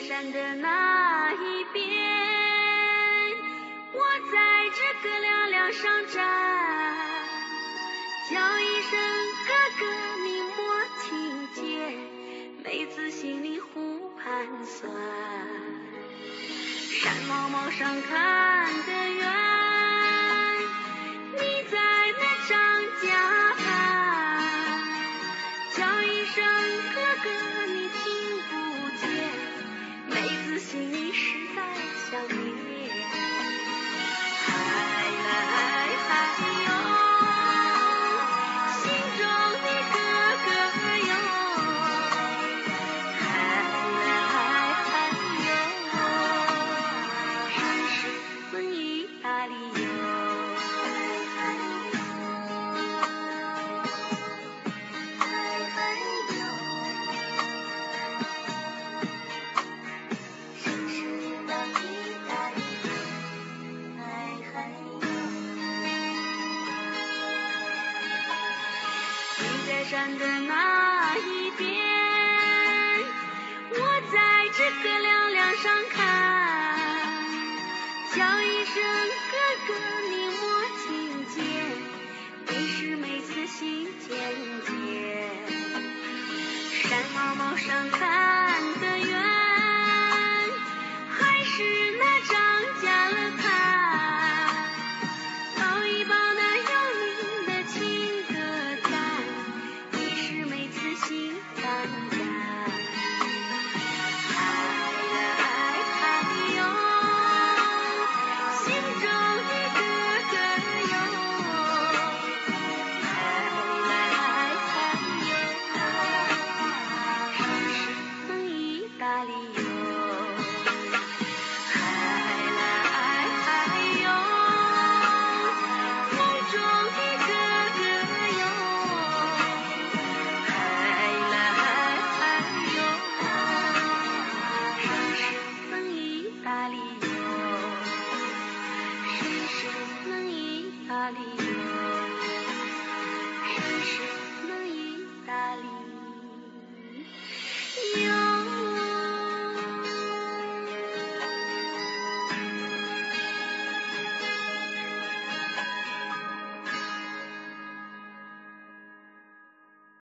山的那一边，我在这个凉凉上站，叫一声哥哥你莫听见，妹子心里胡盘算。山毛毛上看得远，你在那张家畔，叫一声哥哥你听不见，妹子心里实在想念。嗨来嗨哟，心中的哥哥哟，嗨来嗨哟，真是风意大利哟。山的那一边，我在这个凉凉上看，叫一声哥哥你莫听见，你是妹子心渐渐。山毛毛上看得远，还是那张家了看，抱一抱那有名的情歌赞，妹子心肝家。嗨来嗨哟，心中的哥哥哟，嗨来嗨哟，真是风意大利哟。嗨来嗨哟，梦中的哥哥哟，大利哟，真是风意大利哟，真是